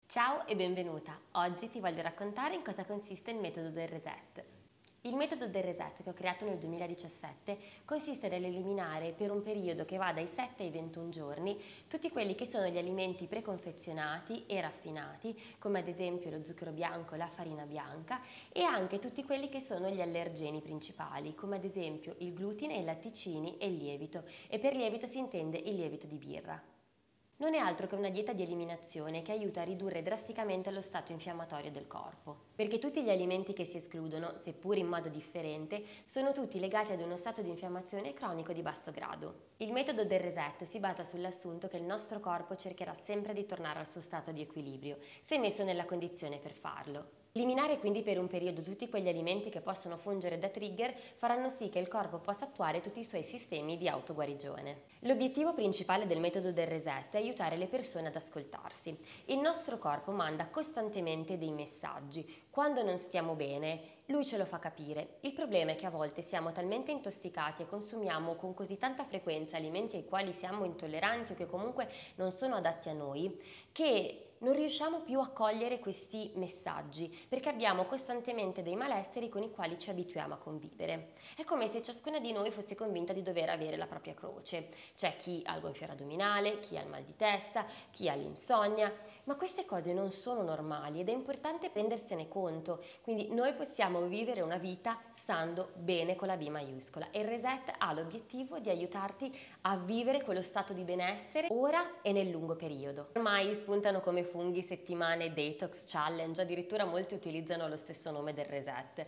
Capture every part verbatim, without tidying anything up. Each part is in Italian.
Ciao e benvenuta! Oggi ti voglio raccontare in cosa consiste il metodo del reset. Il metodo del reset che ho creato nel duemiladiciassette consiste nell'eliminare per un periodo che va dai sette ai ventuno giorni tutti quelli che sono gli alimenti preconfezionati e raffinati, come ad esempio lo zucchero bianco, la farina bianca, e anche tutti quelli che sono gli allergeni principali, come ad esempio il glutine, i latticini e il lievito, e per lievito si intende il lievito di birra. Non è altro che una dieta di eliminazione che aiuta a ridurre drasticamente lo stato infiammatorio del corpo, perché tutti gli alimenti che si escludono, seppur in modo differente, sono tutti legati ad uno stato di infiammazione cronico di basso grado. Il metodo del reset si basa sull'assunto che il nostro corpo cercherà sempre di tornare al suo stato di equilibrio, se messo nella condizione per farlo. Eliminare quindi per un periodo tutti quegli alimenti che possono fungere da trigger faranno sì che il corpo possa attuare tutti i suoi sistemi di autoguarigione. L'obiettivo principale del metodo del reset è aiutare le persone ad ascoltarsi. Il nostro corpo manda costantemente dei messaggi. Quando non stiamo bene, lui ce lo fa capire. Il problema è che a volte siamo talmente intossicati e consumiamo con così tanta frequenza alimenti ai quali siamo intolleranti o che comunque non sono adatti a noi, che non riusciamo più a cogliere questi messaggi perché abbiamo costantemente dei malesseri con i quali ci abituiamo a convivere. È come se ciascuna di noi fosse convinta di dover avere la propria croce. C'è chi ha il gonfiore addominale, chi ha il mal di testa, chi ha l'insonnia, ma queste cose non sono normali ed è importante rendersene conto. Quindi noi possiamo vivere una vita stando bene con la B maiuscola e il reset ha l'obiettivo di aiutarti a vivere quello stato di benessere ora e nel lungo periodo. Ormai spuntano come funghi settimane detox challenge, addirittura molti utilizzano lo stesso nome del reset.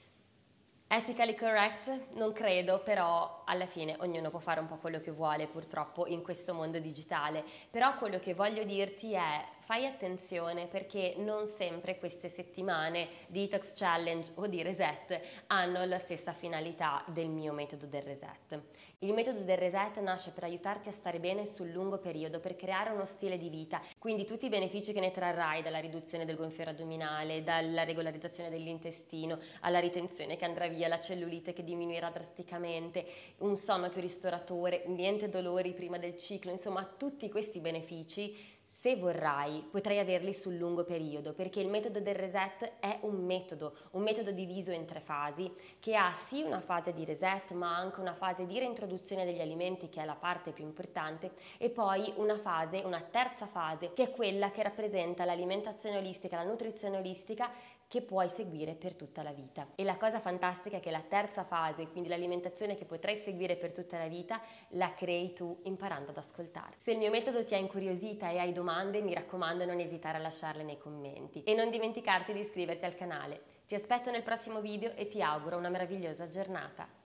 Ethically correct? Non credo, però alla fine ognuno può fare un po' quello che vuole purtroppo in questo mondo digitale. Però quello che voglio dirti è fai attenzione perché non sempre queste settimane di detox challenge o di reset hanno la stessa finalità del mio metodo del reset. Il metodo del reset nasce per aiutarti a stare bene sul lungo periodo, per creare uno stile di vita, quindi tutti i benefici che ne trarrai dalla riduzione del gonfiore addominale, dalla regolarizzazione dell'intestino, alla ritenzione che andrà via, la cellulite che diminuirà drasticamente, un sonno più ristoratore, niente dolori prima del ciclo, insomma tutti questi benefici, se vorrai, potrai averli sul lungo periodo, perché il metodo del reset è un metodo, un metodo diviso in tre fasi, che ha sì una fase di reset, ma anche una fase di reintroduzione degli alimenti, che è la parte più importante, e poi una fase, una terza fase, che è quella che rappresenta l'alimentazione olistica, la nutrizione olistica, che puoi seguire per tutta la vita. E la cosa fantastica è che la terza fase, quindi l'alimentazione che potrai seguire per tutta la vita, la crei tu imparando ad ascoltare. Se il mio metodo ti ha incuriosita e hai domande, mi raccomando non esitare a lasciarle nei commenti e non dimenticarti di iscriverti al canale. Ti aspetto nel prossimo video e ti auguro una meravigliosa giornata.